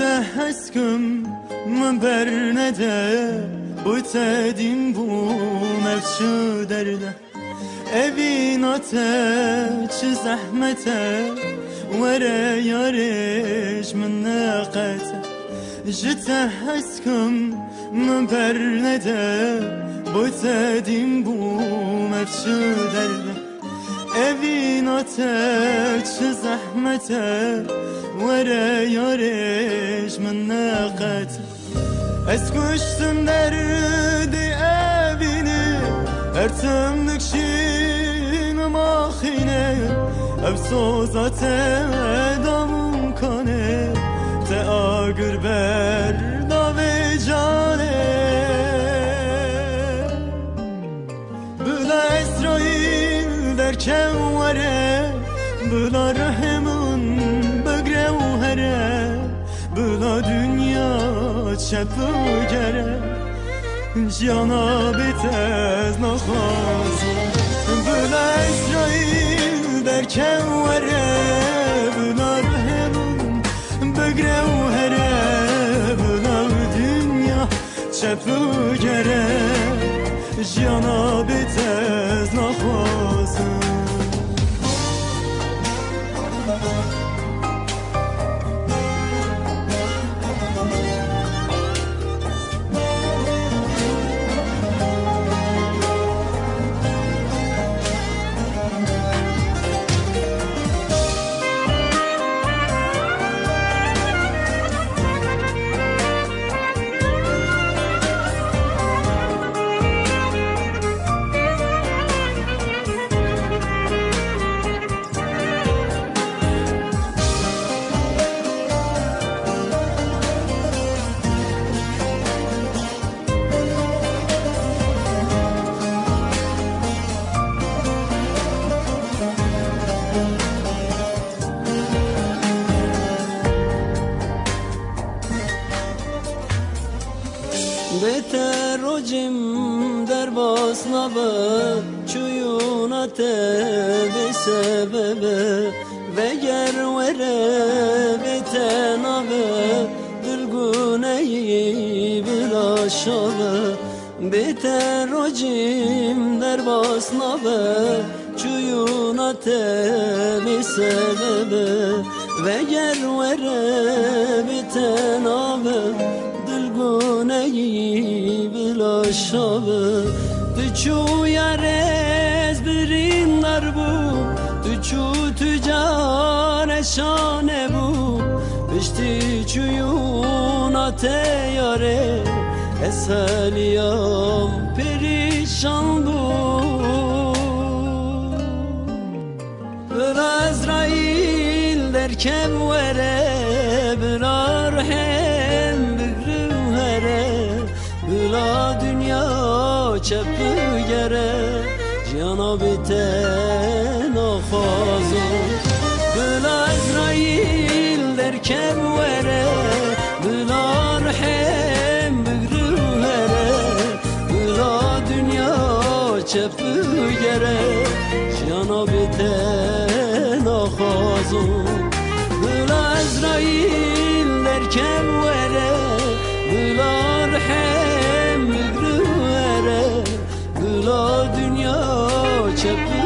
هسکم من برنده بوتدیم بو مفشو درده اویناته چه زحمته وره یارش من نقته جته هسکم من برنده بوتدیم بو مفشو درده اویناته چه زحمته وره یارش من نقته از کشتم دردی اوینه ارتم نکشین ماخینه افسوزات دامون کنه ته آگر بر داوی جانه بلا اسرائیل در کوره بلا رحمون بگره و هره بلا دنیا چپو گره جانا بیتز نخواست بلا اسرائیل در کوره بلا رحمون بگره و هره بلا دنیا چپو گره جانا بیتز نخواست بهتر رجیم در باسنابه چویوناته به سببه وگر وره بتنابه دلگونهی بلا شابه بهتر رجیم در باسنابه چویوناته به سببه وگر وره بتنابه گونهی بلا شابه تو چو یارز برین در بو تو چو تو جانشانه بو پشتی چویونات یاره اسهلیام پریشان بو بلا ازرائیل در کم وره بلا رحم بلا دنیا چپو گره جانا بیتن آخازو بلا اسرائیل در کم وره بلا رحم بگرو هره بلا دنیا چپو گره جانا بیتن آخازو بلا اسرائیل در کم وره بلا رحم بگروه بلا دنیا چپی